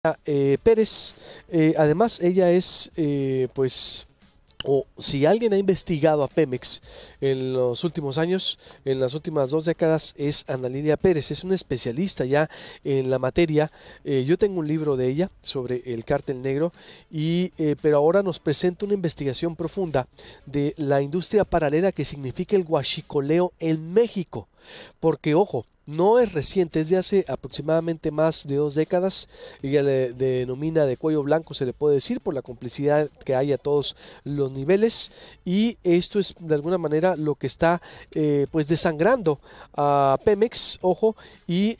Pérez. Además, ella es, pues, o si alguien ha investigado a Pemex en los últimos años, en las últimas 2 décadas, es Ana Lilia Pérez. Es una especialista ya en la materia. Yo tengo un libro de ella sobre el cártel negro, pero ahora nos presenta una investigación profunda de la industria paralela que significa el huachicoleo en México. Porque, ojo, no es reciente, es de hace aproximadamente más de 2 décadas. Ella le denomina de cuello blanco, se le puede decir, por la complicidad que hay a todos los niveles. Y esto es de alguna manera lo que está pues desangrando a Pemex, ojo, y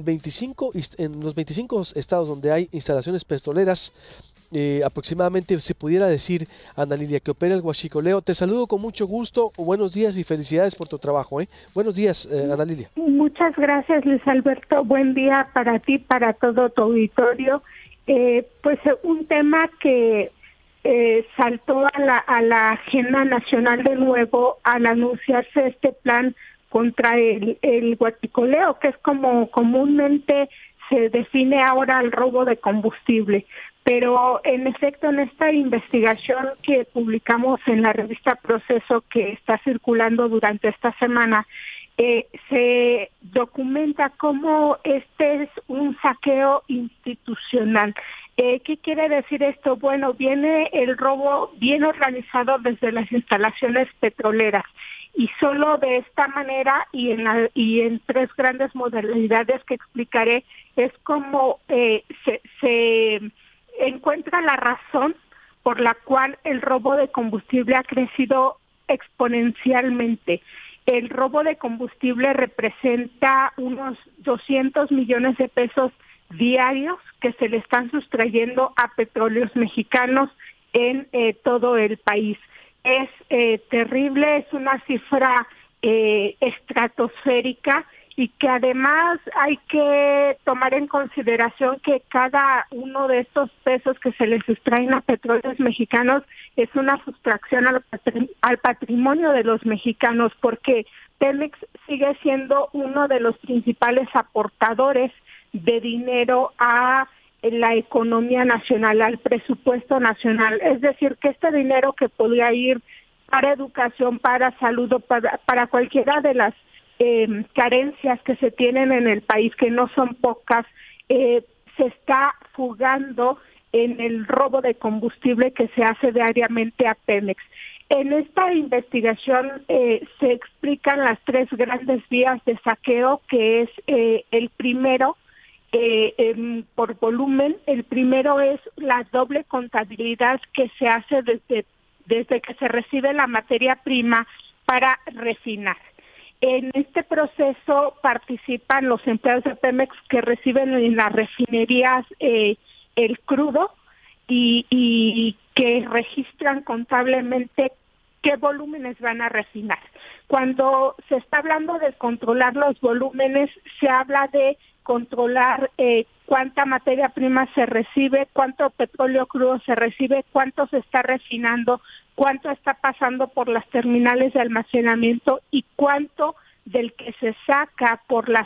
en los 25 estados donde hay instalaciones petroleras, aproximadamente se pudiera decir, Ana Lilia, que opera el huachicoleo. Te saludo con mucho gusto, buenos días y felicidades por tu trabajo. Buenos días, Ana Lilia. Muchas gracias, Luis Alberto. Buen día para ti, para todo tu auditorio. Pues un tema que saltó a la agenda nacional de nuevo al anunciarse este plan contra el huachicoleo, que es como comúnmente se define ahora el robo de combustible. Pero en efecto, en esta investigación que publicamos en la revista Proceso, que está circulando durante esta semana, se documenta cómo este es un saqueo institucional. ¿Qué quiere decir esto? Bueno, viene el robo bien organizado desde las instalaciones petroleras, y solo de esta manera y en tres grandes modalidades que explicaré es como se encuentra la razón por la cual el robo de combustible ha crecido exponencialmente. El robo de combustible representa unos 200 millones de pesos diarios que se le están sustrayendo a petróleos mexicanos en todo el país. Es terrible, es una cifra estratosférica, y que además hay que tomar en consideración que cada uno de estos pesos que se les sustraen a petróleos mexicanos es una sustracción al patrimonio de los mexicanos, porque Pemex sigue siendo uno de los principales aportadores de dinero a la economía nacional, al presupuesto nacional. Es decir, que este dinero que podría ir para educación, para salud, o para cualquiera de las carencias que se tienen en el país, que no son pocas, se está fugando en el robo de combustible que se hace diariamente a Pemex. En esta investigación se explican las tres grandes vías de saqueo, que es el primero, por volumen. El primero es la doble contabilidad que se hace desde que se recibe la materia prima para refinar. En este proceso participan los empleados de Pemex que reciben en las refinerías el crudo y que registran contablemente qué volúmenes van a refinar. Cuando se está hablando de controlar los volúmenes, se habla de controlar cuánta materia prima se recibe, cuánto petróleo crudo se recibe, cuánto se está refinando, cuánto está pasando por las terminales de almacenamiento y cuánto del que se saca por las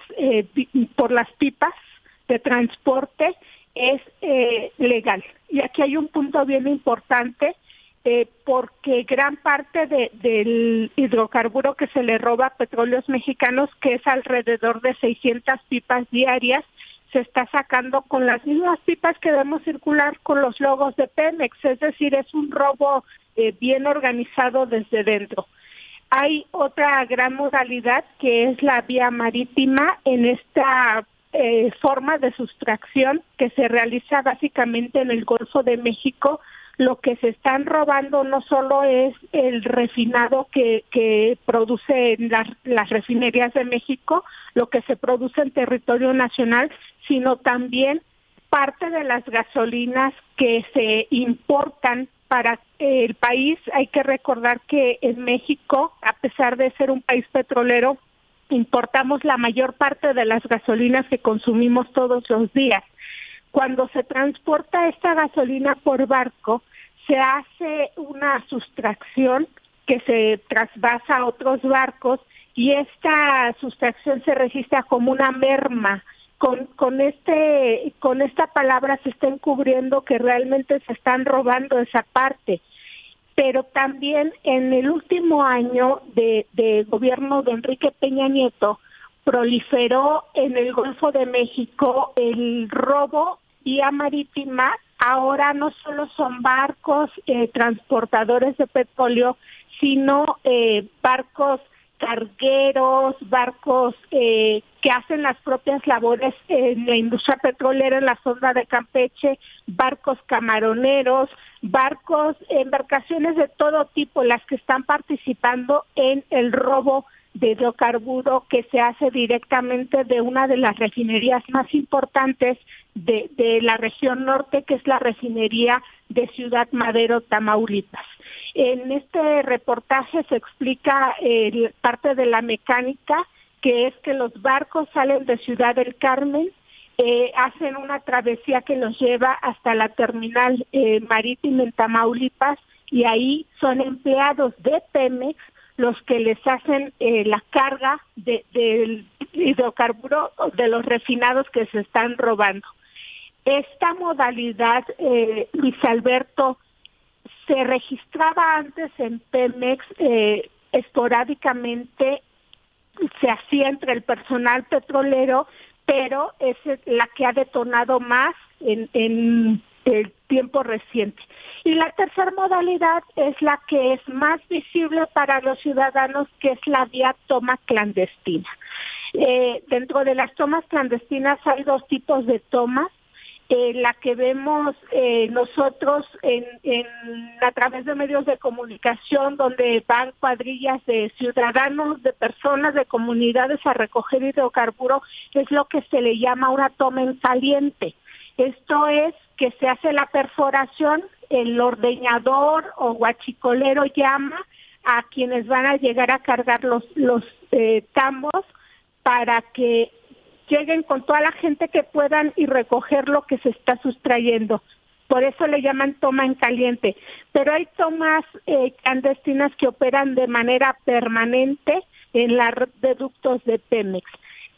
pipas de transporte es legal. Y aquí hay un punto bien importante, porque gran parte del hidrocarburo que se le roba a petróleos mexicanos, que es alrededor de 600 pipas diarias, se está sacando con las mismas pipas que vemos circular con los logos de Pemex. Es decir, es un robo bien organizado desde dentro. Hay otra gran modalidad que es la vía marítima. En esta forma de sustracción que se realiza básicamente en el Golfo de México, lo que se están robando no solo es el refinado que produce en las refinerías de México, lo que se produce en territorio nacional, sino también parte de las gasolinas que se importan para el país. Hay que recordar que en México, a pesar de ser un país petrolero, importamos la mayor parte de las gasolinas que consumimos todos los días. Cuando se transporta esta gasolina por barco, se hace una sustracción que se trasvasa a otros barcos, y esta sustracción se registra como una merma con esta palabra se está encubriendo que realmente se están robando esa parte. Pero también en el último año de gobierno de Enrique Peña Nieto proliferó en el Golfo de México el robo vía marítima. Ahora no solo son barcos transportadores de petróleo, sino barcos cargueros, barcos que hacen las propias labores en la industria petrolera en la zona de Campeche, barcos camaroneros, embarcaciones de todo tipo, las que están participando en el robo de hidrocarburo que se hace directamente de una de las refinerías más importantes de la región norte, que es la refinería de Ciudad Madero, Tamaulipas. En este reportaje se explica parte de la mecánica, que es que los barcos salen de Ciudad del Carmen, hacen una travesía que los lleva hasta la terminal marítima en Tamaulipas, y ahí son empleados de Pemex los que les hacen la carga del hidrocarburo de los refinados que se están robando. Esta modalidad, Luis Alberto, se registraba antes en Pemex esporádicamente, se hacía entre el personal petrolero, pero es la que ha detonado más en el tiempo reciente. Y la tercera modalidad es la que es más visible para los ciudadanos, que es la vía toma clandestina. Dentro de las tomas clandestinas hay dos tipos de tomas. La que vemos nosotros a través de medios de comunicación, donde van cuadrillas de ciudadanos, de personas, de comunidades a recoger hidrocarburo, es lo que se le llama una toma en caliente. Esto es que se hace la perforación, el ordeñador o guachicolero llama a quienes van a llegar a cargar los tambos para que lleguen con toda la gente que puedan y recoger lo que se está sustrayendo. Por eso le llaman toma en caliente. Pero hay tomas clandestinas que operan de manera permanente en la red de ductos de Pemex.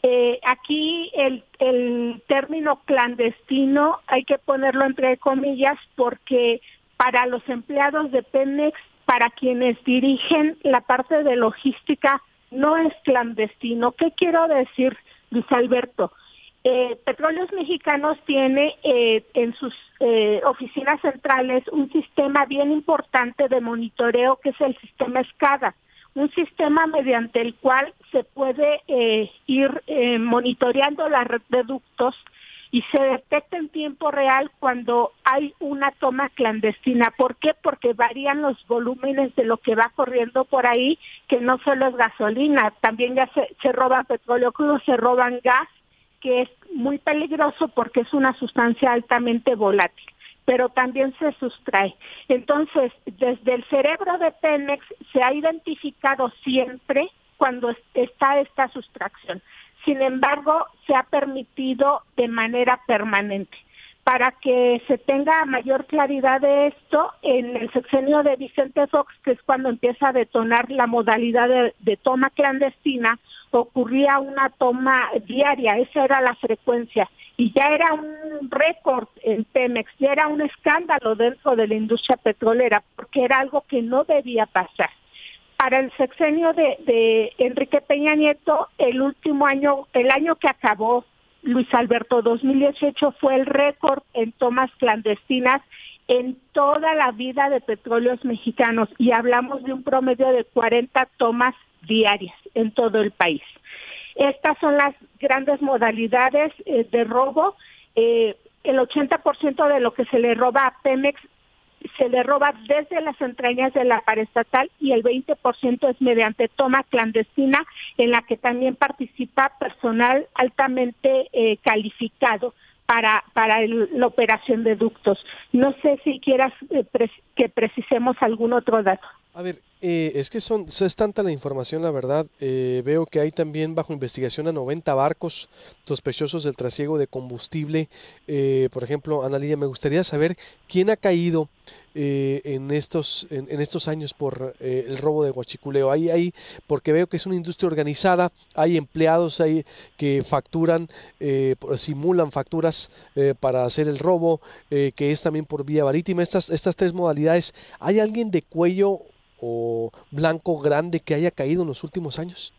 Aquí el término clandestino hay que ponerlo entre comillas, porque para los empleados de Pemex, para quienes dirigen la parte de logística, no es clandestino. ¿Qué quiero decir, Luis Alberto? Petróleos Mexicanos tiene en sus oficinas centrales un sistema bien importante de monitoreo, que es el sistema SCADA, un sistema mediante el cual se puede ir monitoreando la red de ductos y se detecta en tiempo real cuando hay una toma clandestina. ¿Por qué? Porque varían los volúmenes de lo que va corriendo por ahí, que no solo es gasolina, también ya se roban petróleo crudo, se roban gas, que es muy peligroso porque es una sustancia altamente volátil, pero también se sustrae. Entonces, desde el cerebro de Pemex se ha identificado siempre cuando está esta sustracción. Sin embargo, se ha permitido de manera permanente. Para que se tenga mayor claridad de esto, en el sexenio de Vicente Fox, que es cuando empieza a detonar la modalidad de toma clandestina, ocurría una toma diaria, esa era la frecuencia, y ya era un récord en Pemex, ya era un escándalo dentro de la industria petrolera, porque era algo que no debía pasar. Para el sexenio de Enrique Peña Nieto, el último año, el año que acabó, Luis Alberto, 2018, fue el récord en tomas clandestinas en toda la vida de Petróleos Mexicanos, y hablamos de un promedio de 40 tomas diarias en todo el país. Estas son las grandes modalidades de robo. El 80% de lo que se le roba a Pemex se le roba desde las entrañas de la paraestatal, y el 20% es mediante toma clandestina, en la que también participa personal altamente calificado para la operación de ductos. No sé si quieras que precisemos algún otro dato. A ver, Es que es tanta la información, la verdad. Veo que hay también bajo investigación a 90 barcos sospechosos del trasiego de combustible. Por ejemplo, Ana Lidia, me gustaría saber quién ha caído en estos años por el robo de huachicoleo. Porque veo que es una industria organizada, hay empleados ahí que facturan, simulan facturas para hacer el robo, que es también por vía marítima. Estas tres modalidades, ¿hay alguien de cuello o blanco grande que haya caído en los últimos años?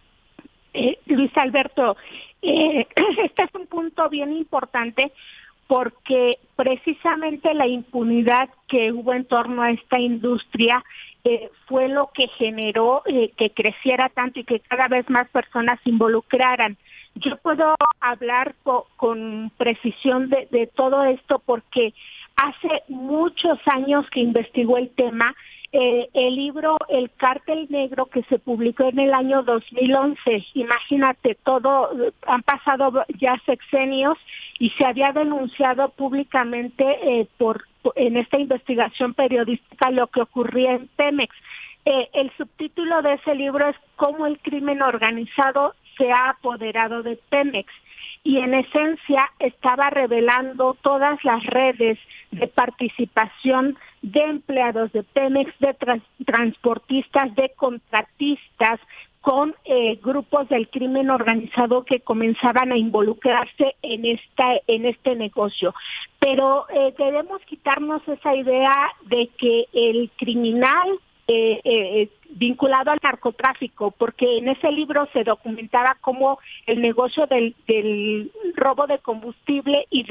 Luis Alberto, este es un punto bien importante porque precisamente la impunidad que hubo en torno a esta industria fue lo que generó que creciera tanto y que cada vez más personas se involucraran. Yo puedo hablar con precisión de todo esto porque hace muchos años que investigó el tema. El libro El Cártel Negro, que se publicó en el año 2011, imagínate, han pasado ya sexenios y se había denunciado públicamente en esta investigación periodística lo que ocurría en Pemex. El subtítulo de ese libro es Cómo el crimen organizado se ha apoderado de Pemex. Y en esencia estaba revelando todas las redes de participación de empleados de Pemex, de transportistas, de contratistas, con grupos del crimen organizado que comenzaban a involucrarse en este negocio. Pero debemos quitarnos esa idea de que el criminal vinculado al narcotráfico, porque en ese libro se documentaba cómo el negocio del robo de combustible y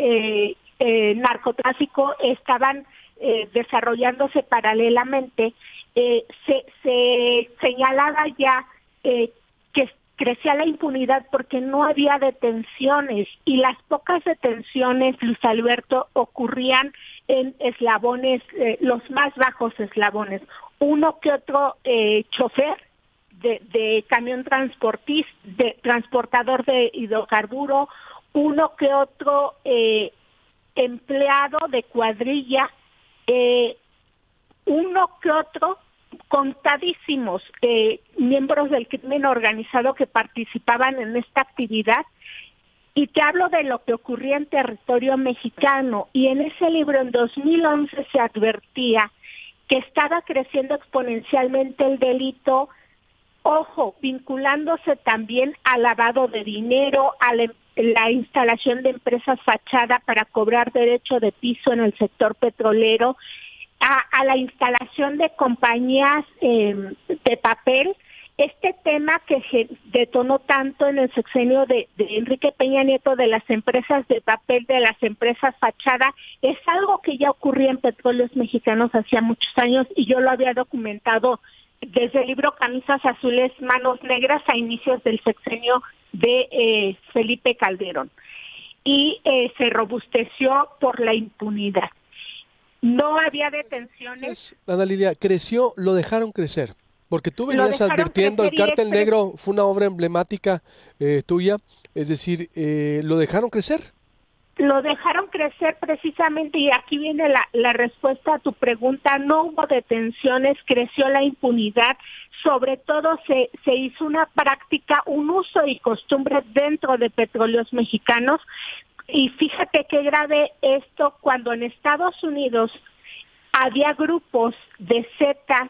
del narcotráfico estaban desarrollándose paralelamente. Se señalaba ya que crecía la impunidad porque no había detenciones, y las pocas detenciones, Luis Alberto, ocurrían en eslabones, los más bajos eslabones. Uno que otro chofer de camión transportador de hidrocarburo, uno que otro empleado de cuadrilla, uno que otro, contadísimos miembros del crimen organizado que participaban en esta actividad. Y te hablo de lo que ocurría en territorio mexicano, y en ese libro en 2011 se advertía que estaba creciendo exponencialmente el delito, ojo, vinculándose también al lavado de dinero, a la instalación de empresas fachada para cobrar derecho de piso en el sector petrolero, a la instalación de compañías de papel. Este tema que detonó tanto en el sexenio de Enrique Peña Nieto, de las empresas de papel, de las empresas fachada, es algo que ya ocurría en Petróleos Mexicanos hacía muchos años, y yo lo había documentado desde el libro Camisas Azules, Manos Negras, a inicios del sexenio de Felipe Calderón. Y se robusteció por la impunidad. No había detenciones. Ana Lidia, creció, lo dejaron crecer. Porque tú venías advirtiendo, el Cártel Negro fue una obra emblemática tuya, es decir, ¿lo dejaron crecer? Lo dejaron crecer precisamente, y aquí viene la respuesta a tu pregunta. No hubo detenciones, creció la impunidad, sobre todo se hizo una práctica, un uso y costumbre dentro de Petróleos Mexicanos. Y fíjate qué grave esto, cuando en Estados Unidos había grupos de zetas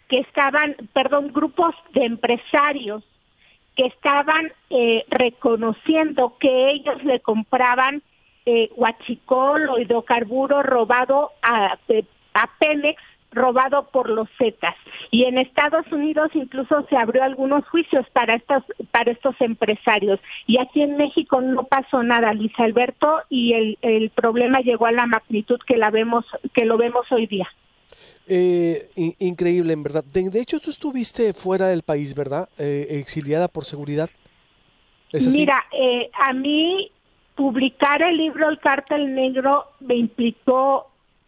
grupos de empresarios que estaban reconociendo que ellos le compraban huachicol o hidrocarburo robado a Pemex, robado por los zetas. Y en Estados Unidos incluso se abrió algunos juicios para estos empresarios. Y aquí en México no pasó nada, Luis Alberto, y el problema llegó a la magnitud que lo vemos hoy día. Increíble, en verdad. De hecho, tú estuviste fuera del país, ¿verdad? Exiliada por seguridad. ¿Es así? Mira, a mí publicar el libro El Cártel Negro me implicó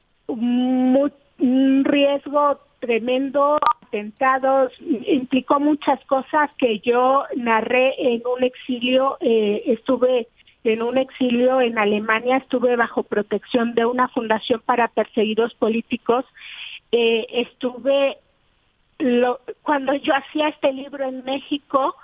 un riesgo tremendo, atentados, implicó muchas cosas que yo narré en un exilio. Estuve en un exilio en Alemania, estuve bajo protección de una fundación para perseguidos políticos. Estuve cuando yo hacía este libro en México,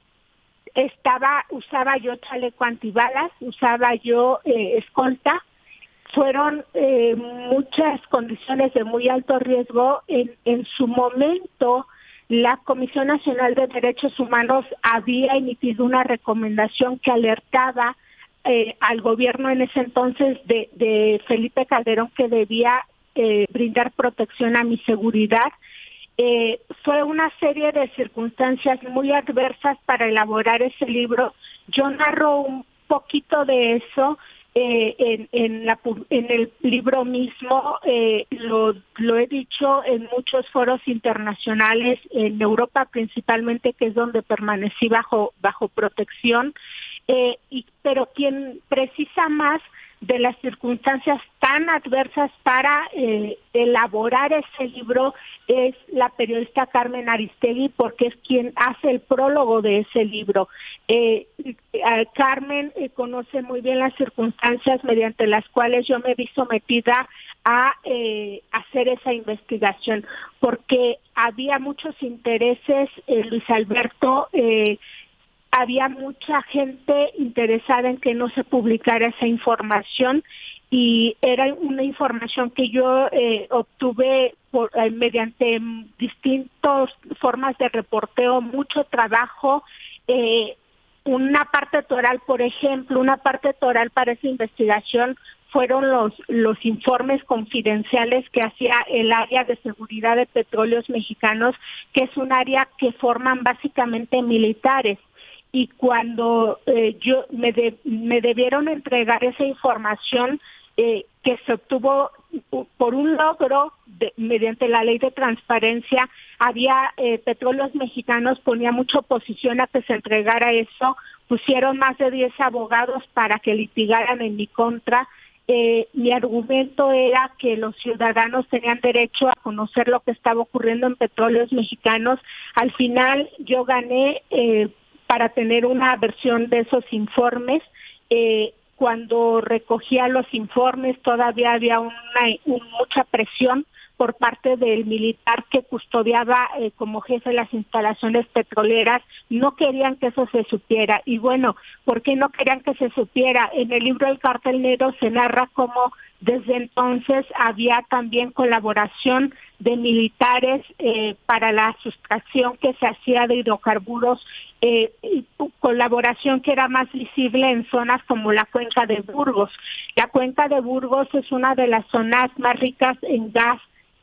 usaba yo chaleco antibalas, usaba yo escolta. Fueron muchas condiciones de muy alto riesgo. En su momento, la Comisión Nacional de Derechos Humanos había emitido una recomendación que alertaba al gobierno en ese entonces de Felipe Calderón que debía brindar protección a mi seguridad. Fue una serie de circunstancias muy adversas para elaborar ese libro. Yo narro un poquito de eso en el libro mismo. Lo he dicho en muchos foros internacionales, en Europa principalmente, que es donde permanecí bajo protección, pero quien precisa más de las circunstancias tan adversas para elaborar ese libro es la periodista Carmen Aristegui, porque es quien hace el prólogo de ese libro. Carmen conoce muy bien las circunstancias mediante las cuales yo me vi sometida a hacer esa investigación, porque había muchos intereses, Luis Alberto. Había mucha gente interesada en que no se publicara esa información, y era una información que yo obtuve mediante distintas formas de reporteo, mucho trabajo. Una parte toral, por ejemplo, una parte toral para esa investigación fueron los informes confidenciales que hacía el área de seguridad de Petróleos Mexicanos, que es un área que forman básicamente militares. Y cuando me debieron entregar esa información que se obtuvo por un logro mediante la ley de transparencia, Petróleos Mexicanos ponía mucha oposición a que se entregara eso, pusieron más de 10 abogados para que litigaran en mi contra. Mi argumento era que los ciudadanos tenían derecho a conocer lo que estaba ocurriendo en Petróleos Mexicanos. Al final yo gané para tener una versión de esos informes. Cuando recogía los informes todavía había mucha presión por parte del militar que custodiaba como jefe las instalaciones petroleras. No querían que eso se supiera. Y bueno, ¿por qué no querían que se supiera? En el libro El Cártel Negro se narra cómo desde entonces había también colaboración de militares para la sustracción que se hacía de hidrocarburos, colaboración que era más visible en zonas como la Cuenca de Burgos. La Cuenca de Burgos es una de las zonas más ricas en gas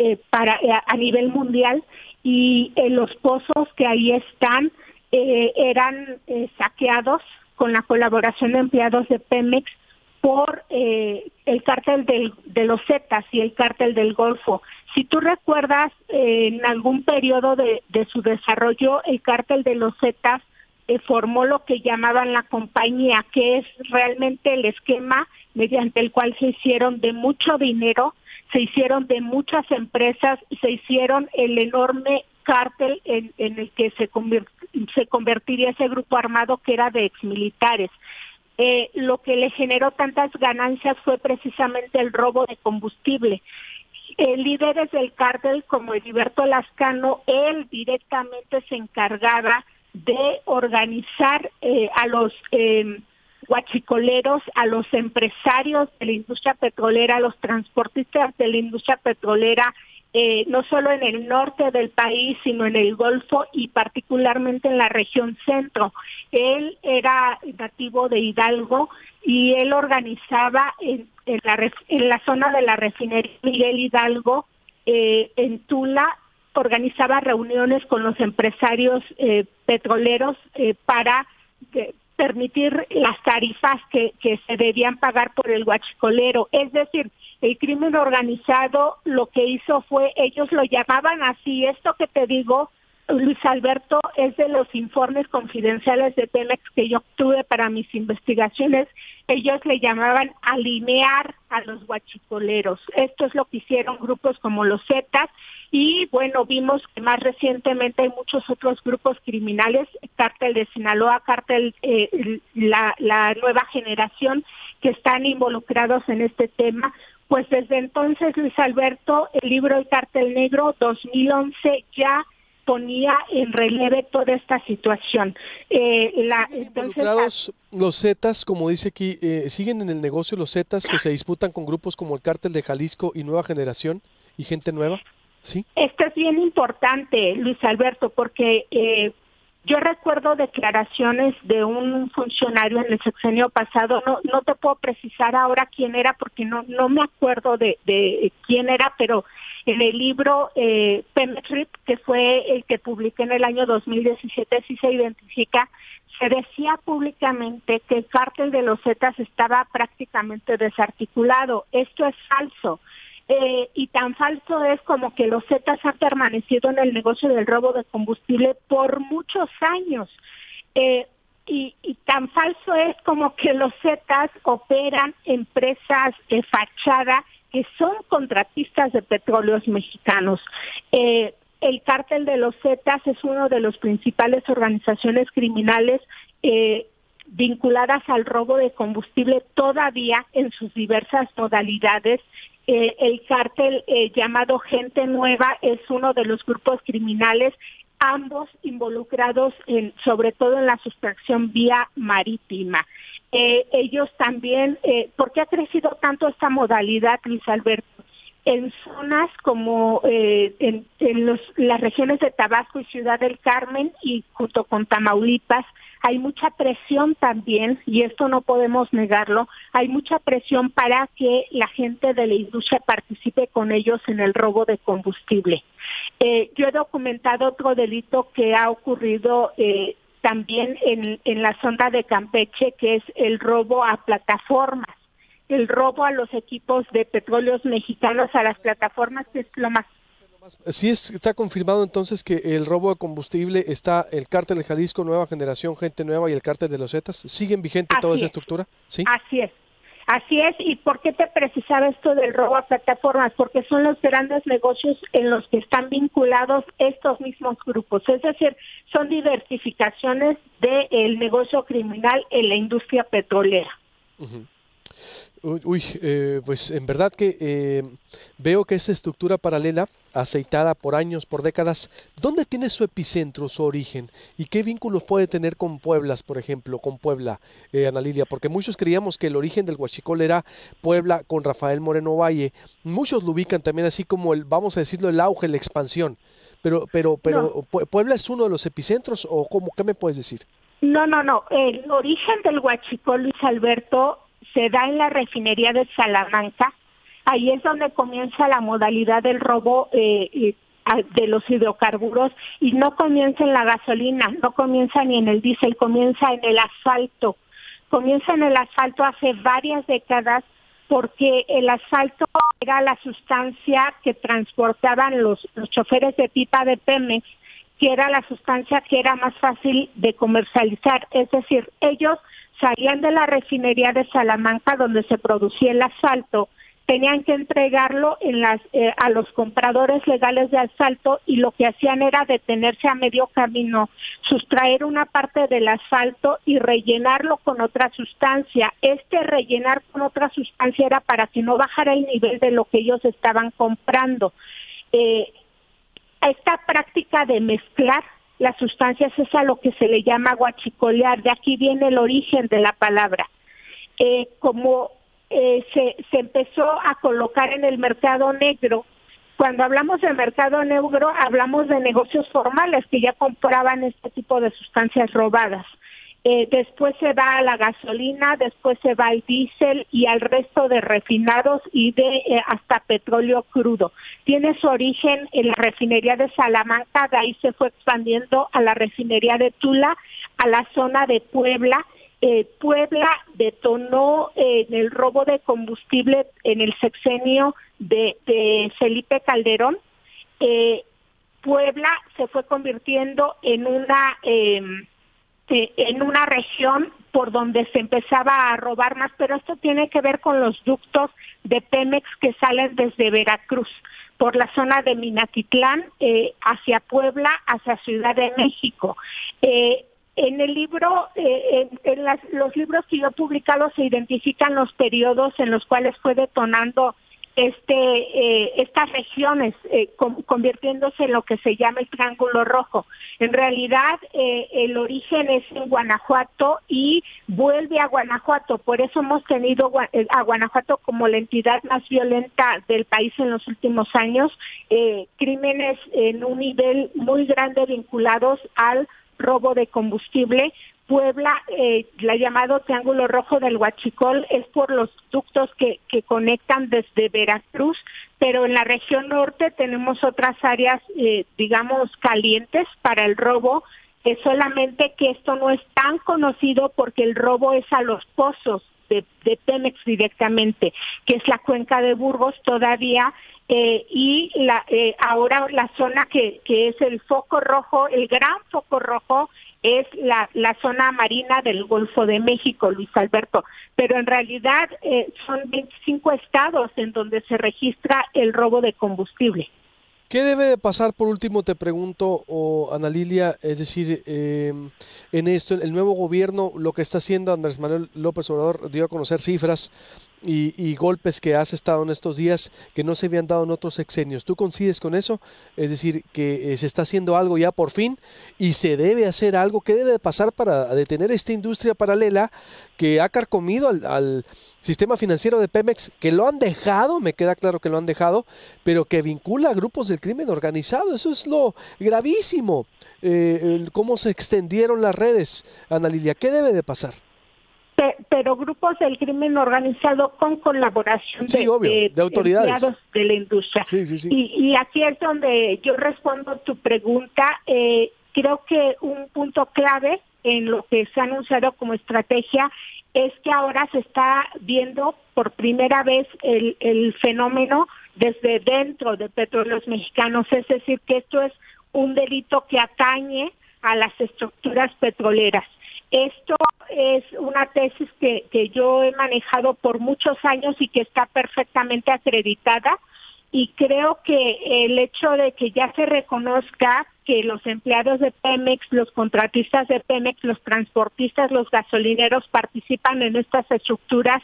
a nivel mundial, y los pozos que ahí están eran saqueados con la colaboración de empleados de Pemex por el cártel de los Zetas y el cártel del Golfo. Si tú recuerdas, en algún periodo de su desarrollo, el cártel de los Zetas formó lo que llamaban la compañía, que es realmente el esquema mediante el cual se hicieron de mucho dinero, se hicieron de muchas empresas, se hicieron el enorme cártel en el que se convertiría ese grupo armado que era de exmilitares. Lo que le generó tantas ganancias fue precisamente el robo de combustible. Líderes del cártel como Heriberto Lascano, él directamente se encargaba de organizar a los huachicoleros, a los empresarios de la industria petrolera, a los transportistas de la industria petrolera, no solo en el norte del país, sino en el Golfo y particularmente en la región centro. Él era nativo de Hidalgo y él organizaba en la zona de la refinería Miguel Hidalgo, en Tula, organizaba reuniones con los empresarios petroleros para permitir las tarifas que se debían pagar por el huachicolero. Es decir, el crimen organizado lo que hizo fue, ellos lo llamaban así, esto que te digo, Luis Alberto, es de los informes confidenciales de Pemex que yo obtuve para mis investigaciones. Ellos le llamaban alinear a los huachicoleros. Esto es lo que hicieron grupos como los Zetas, y bueno, vimos que más recientemente hay muchos otros grupos criminales, Cártel de Sinaloa, Cártel la Nueva Generación, que están involucrados en este tema. Pues desde entonces, Luis Alberto, el libro El Cártel Negro 2011 ya ponía en relieve toda esta situación. Involucrados los Zetas, como dice aquí, siguen en el negocio los Zetas que se disputan con grupos como el Cártel de Jalisco y Nueva Generación y Gente Nueva, ¿sí? Esto es bien importante, Luis Alberto, porque yo recuerdo declaraciones de un funcionario en el sexenio pasado, no te puedo precisar ahora quién era porque no me acuerdo de quién era, pero en el libro Pemex RIP, que fue el que publiqué en el año 2017, sí se identifica, se decía públicamente que el cártel de los Zetas estaba prácticamente desarticulado. Esto es falso. Y tan falso es como que los Zetas han permanecido en el negocio del robo de combustible por muchos años. Y tan falso es como que los Zetas operan empresas de fachada que son contratistas de petróleos mexicanos. El cártel de los Zetas es uno de los principales organizaciones criminales vinculadas al robo de combustible todavía en sus diversas modalidades. El cártel llamado Gente Nueva es uno de los grupos criminales, ambos involucrados sobre todo en la sustracción vía marítima. Ellos también, ¿por qué ha crecido tanto esta modalidad, Luis Alberto? En zonas como las regiones de Tabasco y Ciudad del Carmen y junto con Tamaulipas, hay mucha presión también, y esto no podemos negarlo, hay mucha presión para que la gente de la industria participe con ellos en el robo de combustible. Yo he documentado otro delito que ha ocurrido también en la zona de Campeche, que es el robo a plataformas. El robo a los equipos de petróleos mexicanos, a las plataformas, que es lo más. Sí, está confirmado entonces que el robo de combustible está el Cártel de Jalisco, Nueva Generación, Gente Nueva y el Cártel de los Zetas. ¿Siguen vigente toda esa estructura? ¿Sí? Así es. ¿Y por qué te precisaba esto del robo a plataformas? Porque son los grandes negocios en los que están vinculados estos mismos grupos. Es decir, son diversificaciones del negocio criminal en la industria petrolera. Uh-huh. Pues en verdad que veo que esa estructura paralela, aceitada por años, por décadas, ¿dónde tiene su epicentro, su origen? ¿Y qué vínculos puede tener con Puebla, por ejemplo, con Puebla, Ana Lilia? Porque muchos creíamos que el origen del huachicol era Puebla con Rafael Moreno Valle. Muchos lo ubican también así como vamos a decirlo, el auge, la expansión. Pero no. ¿Puebla es uno de los epicentros o cómo? ¿Qué me puedes decir? No. El origen del huachicol, Luis Alberto, se da en la refinería de Salamanca. Ahí es donde comienza la modalidad del robo de los hidrocarburos, y no comienza en la gasolina, no comienza ni en el diésel, comienza en el asfalto. Comienza en el asfalto hace varias décadas, porque el asfalto era la sustancia que transportaban los choferes de pipa de Pemex, que era la sustancia que era más fácil de comercializar. Es decir, ellos salían de la refinería de Salamanca, donde se producía el asfalto, tenían que entregarlo a los compradores legales de asfalto, y lo que hacían era detenerse a medio camino, sustraer una parte del asfalto y rellenarlo con otra sustancia. Rellenar con otra sustancia era para que no bajara el nivel de lo que ellos estaban comprando. Esta práctica de mezclar las sustancias es a lo que se le llama huachicolear. De aquí viene el origen de la palabra. Se empezó a colocar en el mercado negro. Cuando hablamos del mercado negro, hablamos de negocios formales que ya compraban este tipo de sustancias robadas. Después se va a la gasolina, después se va al diésel y al resto de refinados y hasta petróleo crudo. Tiene su origen en la refinería de Salamanca, de ahí se fue expandiendo a la refinería de Tula, a la zona de Puebla. Puebla detonó en el robo de combustible en el sexenio de Felipe Calderón. Puebla se fue convirtiendo en una región por donde se empezaba a robar más, pero esto tiene que ver con los ductos de Pemex que salen desde Veracruz, por la zona de Minatitlán, hacia Puebla, hacia Ciudad de México. En el libro, los libros que yo he publicado se identifican los periodos en los cuales fue detonando estas regiones, convirtiéndose en lo que se llama el Triángulo Rojo. En realidad, el origen es en Guanajuato y vuelve a Guanajuato. Por eso hemos tenido a Guanajuato como la entidad más violenta del país en los últimos años, crímenes en un nivel muy grande vinculados al robo de combustible. Puebla, la llamado Triángulo Rojo del Huachicol, es por los ductos que conectan desde Veracruz, pero en la región norte tenemos otras áreas, digamos, calientes para el robo, solamente que esto no es tan conocido porque el robo es a los pozos de Pemex directamente, que es la cuenca de Burgos todavía, y ahora la zona que es el foco rojo, el gran foco rojo, es la zona marina del Golfo de México, Luis Alberto. Pero en realidad son 25 estados en donde se registra el robo de combustible. ¿Qué debe de pasar, por último, te pregunto, Ana Lilia? Es decir, en esto, el nuevo gobierno, lo que está haciendo Andrés Manuel López Obrador, dio a conocer cifras y golpes que has estado en estos días que no se habían dado en otros sexenios. ¿Tú coincides con eso? Es decir, que se está haciendo algo ya por fin y se debe hacer algo. ¿Qué debe de pasar para detener esta industria paralela que ha carcomido al sistema financiero de Pemex, que lo han dejado, me queda claro que lo han dejado, pero que vincula a grupos del crimen organizado? Eso es lo gravísimo. Cómo se extendieron las redes, Ana Lilia. ¿Qué debe de pasar? Pero grupos del crimen organizado con colaboración de autoridades, empleados de la industria. Sí. Y aquí es donde yo respondo tu pregunta. Creo que un punto clave en lo que se ha anunciado como estrategia es que ahora se está viendo por primera vez el fenómeno desde dentro de Petróleos Mexicanos, es decir, que esto es un delito que atañe a las estructuras petroleras. Esto es una tesis que yo he manejado por muchos años y que está perfectamente acreditada, y creo que el hecho de que ya se reconozca que los empleados de Pemex, los contratistas de Pemex, los transportistas, los gasolineros participan en estas estructuras,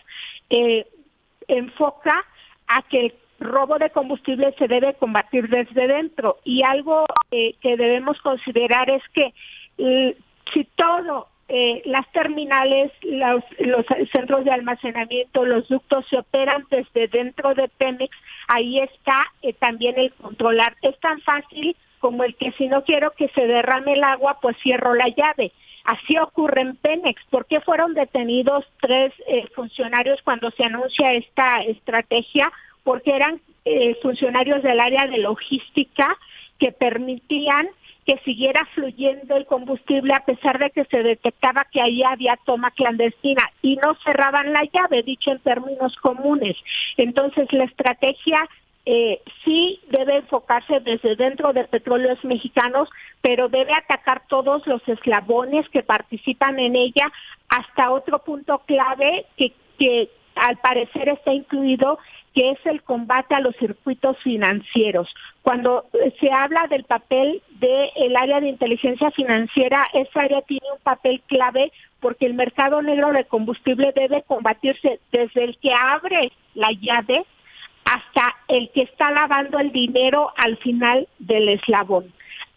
enfoca a que el robo de combustible se debe combatir desde dentro. Y algo que debemos considerar es que si todo, las terminales, los centros de almacenamiento, los ductos se operan desde dentro de Pemex, ahí está también el controlar. Es tan fácil como el que si no quiero que se derrame el agua, pues cierro la llave. Así ocurre en Pemex. ¿Por qué fueron detenidos 3 funcionarios cuando se anuncia esta estrategia? Porque eran funcionarios del área de logística que permitían que siguiera fluyendo el combustible a pesar de que se detectaba que ahí había toma clandestina y no cerraban la llave, dicho en términos comunes. Entonces la estrategia sí debe enfocarse desde dentro de Petróleos Mexicanos, pero debe atacar todos los eslabones que participan en ella, hasta otro punto clave que al parecer está incluido, que es el combate a los circuitos financieros. Cuando se habla del papel del área de inteligencia financiera, esa área tiene un papel clave porque el mercado negro de combustible debe combatirse desde el que abre la llave hasta el que está lavando el dinero al final del eslabón.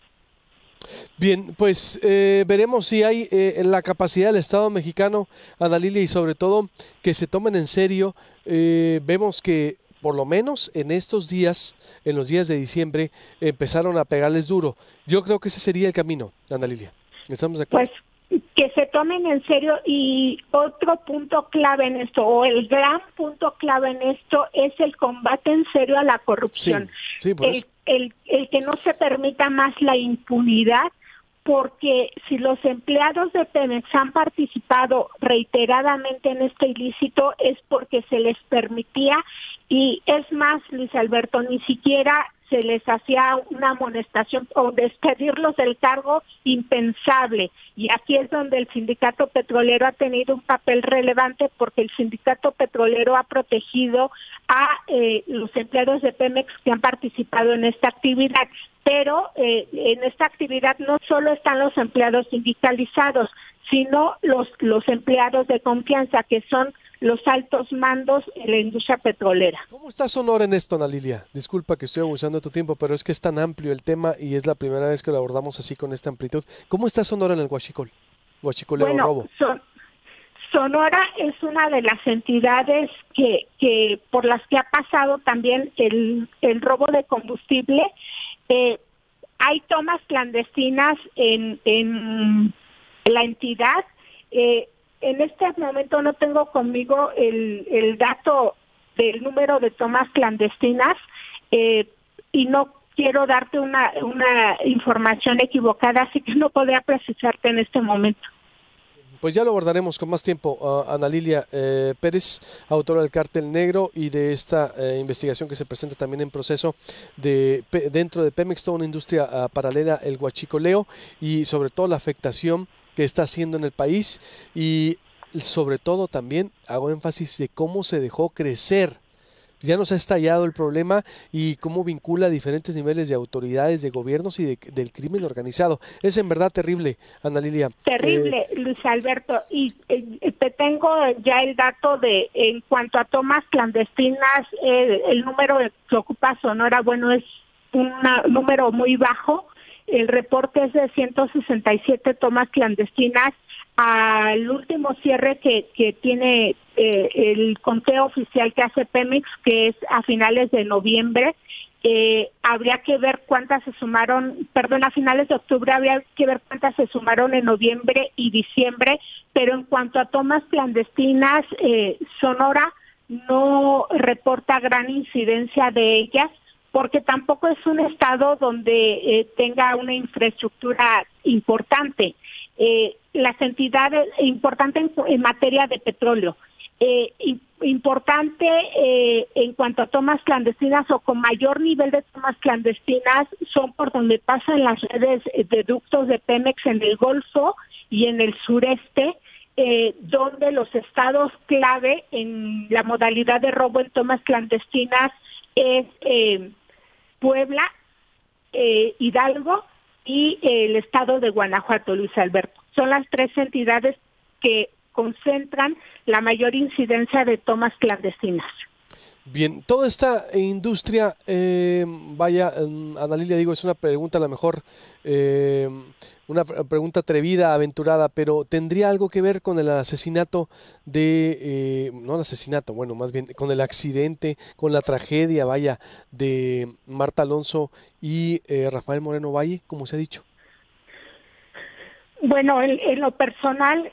Bien, pues veremos si hay la capacidad del Estado mexicano, Ana Lilia, y sobre todo que se tomen en serio. Vemos que por lo menos en estos días, en los días de diciembre, empezaron a pegarles duro. Yo creo que ese sería el camino, Ana Lilia. ¿Estamos de acuerdo? Pues que se tomen en serio, y otro punto clave en esto, o el gran punto clave en esto, es el combate en serio a la corrupción. Sí, por eso. El que no se permita más la impunidad, porque si los empleados de Pemex han participado reiteradamente en este ilícito es porque se les permitía, y es más, Luis Alberto, ni siquiera se les hacía una amonestación o despedirlos del cargo, impensable. Y aquí es donde el sindicato petrolero ha tenido un papel relevante, porque el sindicato petrolero ha protegido a los empleados de Pemex que han participado en esta actividad. Pero en esta actividad no solo están los empleados sindicalizados, sino los empleados de confianza, que son los altos mandos en la industria petrolera. ¿Cómo está Sonora en esto, Ana Lilia? Disculpa que estoy abusando de tu tiempo, pero es que es tan amplio el tema y es la primera vez que lo abordamos así con esta amplitud. ¿Cómo está Sonora en el huachicoleo, bueno, robo? Sonora es una de las entidades que por las que ha pasado también el robo de combustible. Hay tomas clandestinas en la entidad. En este momento no tengo conmigo el dato del número de tomas clandestinas y no quiero darte una información equivocada, así que no podría precisarte en este momento. Pues ya lo abordaremos con más tiempo. Ana Lilia Pérez, autora del Cártel Negro y de esta investigación que se presenta también en proceso dentro de Pemex, toda una industria paralela, el huachicoleo, y sobre todo la afectación que está haciendo en el país, y sobre todo también hago énfasis de cómo se dejó crecer. Ya nos ha estallado el problema y cómo vincula diferentes niveles de autoridades, de gobiernos y del crimen organizado. Es en verdad terrible, Ana Lilia. Terrible, Luis Alberto. Y te tengo ya el dato de, en cuanto a tomas clandestinas, el número que ocupa Sonora, bueno, es un número muy bajo. El reporte es de 167 tomas clandestinas. Al último cierre que tiene el conteo oficial que hace Pemex, que es a finales de noviembre, habría que ver cuántas se sumaron, a finales de octubre habría que ver cuántas se sumaron en noviembre y diciembre, pero en cuanto a tomas clandestinas, Sonora no reporta gran incidencia de ellas, porque tampoco es un estado donde tenga una infraestructura importante. Las entidades importantes en materia de petróleo, importante en cuanto a tomas clandestinas o con mayor nivel de tomas clandestinas son por donde pasan las redes de ductos de Pemex en el Golfo y en el sureste, donde los estados clave en la modalidad de robo en tomas clandestinas es Puebla, Hidalgo y el estado de Guanajuato, Luis Alberto. Son las tres entidades que concentran la mayor incidencia de tomas clandestinas. Bien, toda esta industria, Ana Lilia, digo, es una pregunta a lo mejor, una pregunta atrevida, aventurada, pero ¿tendría algo que ver con el asesinato no el asesinato, bueno, más bien con el accidente, con la tragedia, de Marta Alonso y Rafael Moreno Valle, como se ha dicho? Bueno, en lo personal,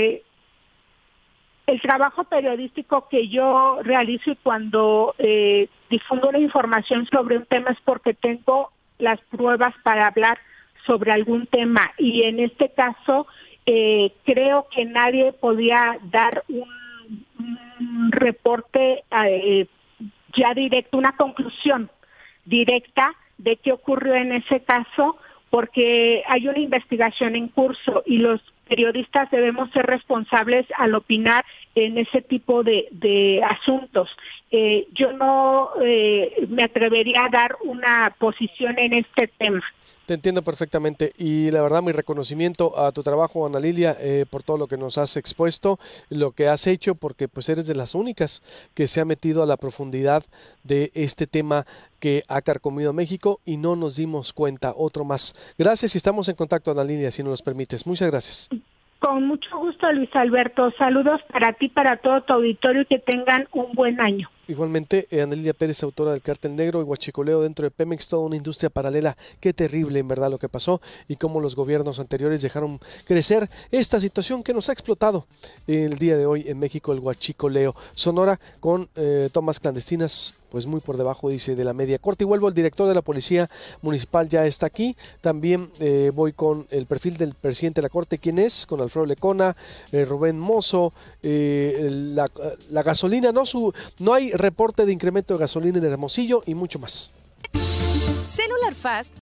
el trabajo periodístico que yo realizo y cuando difundo una información sobre un tema es porque tengo las pruebas para hablar sobre algún tema, y en este caso creo que nadie podía dar un reporte ya directo, una conclusión directa de qué ocurrió en ese caso, porque hay una investigación en curso y los periodistas debemos ser responsables al opinar en ese tipo de asuntos. Yo no me atrevería a dar una posición en este tema. Te entiendo perfectamente y la verdad mi reconocimiento a tu trabajo, Ana Lilia, por todo lo que nos has expuesto, lo que has hecho, porque pues eres de las únicas que se ha metido a la profundidad de este tema que ha carcomido a México y no nos dimos cuenta. Otro más. Gracias y estamos en contacto, Ana Lilia, si nos los permites. Muchas gracias. Con mucho gusto, Luis Alberto. Saludos para ti, para todo tu auditorio y que tengan un buen año. Igualmente, Ana Lilia Pérez, autora del Cártel Negro y huachicoleo dentro de Pemex, toda una industria paralela. Qué terrible en verdad lo que pasó y cómo los gobiernos anteriores dejaron crecer esta situación que nos ha explotado el día de hoy en México, el huachicoleo. Sonora con tomas clandestinas pues muy por debajo, dice, de la media. Corte y vuelvo, el director de la Policía Municipal ya está aquí. También voy con el perfil del presidente de la Corte, ¿quién es? Con Alfredo Lecona, Rubén Mozo, la gasolina, no hay reporte de incremento de gasolina en Hermosillo y mucho más. Cellular Fast